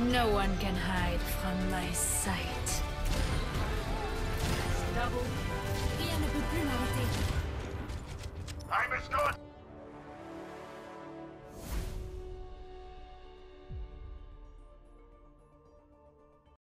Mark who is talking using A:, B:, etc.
A: No one can hide from my sight.
B: Double.
C: Rien ne peut plus m'arrêter.
D: I'm a Scot!